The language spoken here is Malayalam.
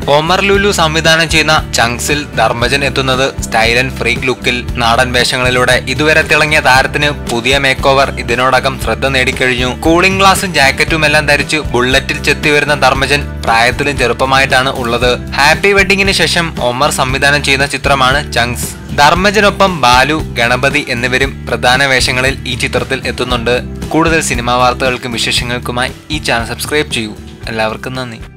ഒമർ ലുലു സംവിധാനം ചെയ്യുന്ന ചങ്സിൽ ധർമ്മജൻ എത്തുന്നത് സ്റ്റൈൽ ആൻഡ് ഫ്രീക്ക് ലുക്കിൽ നാടൻ വേഷങ്ങളിലൂടെ ഇതുവരെ തിളങ്ങിയ താരത്തിന് പുതിയ മേക്ക് ഓവർ ഇതിനോടകം ശ്രദ്ധ നേടിക്കഴിഞ്ഞു. കൂളിംഗ് ഗ്ലാസും ജാക്കറ്റും എല്ലാം ധരിച്ച് ബുള്ളറ്റിൽ ചെത്തി വരുന്ന ധർമ്മജൻ പ്രായത്തിലും ചെറുപ്പമായിട്ടാണ് ഉള്ളത്. ഹാപ്പി വെഡിങ്ങിന് ശേഷം ഒമർ സംവിധാനം ചെയ്യുന്ന ചിത്രമാണ് ചങ്സ്. ധർമ്മജനൊപ്പം ബാലു, ഗണപതി എന്നിവരും പ്രധാന വേഷങ്ങളിൽ ഈ ചിത്രത്തിൽ എത്തുന്നുണ്ട്. കൂടുതൽ സിനിമാ വാർത്തകൾക്കും വിശേഷങ്ങൾക്കുമായി ഈ ചാനൽ സബ്സ്ക്രൈബ് ചെയ്യൂ. എല്ലാവർക്കും നന്ദി.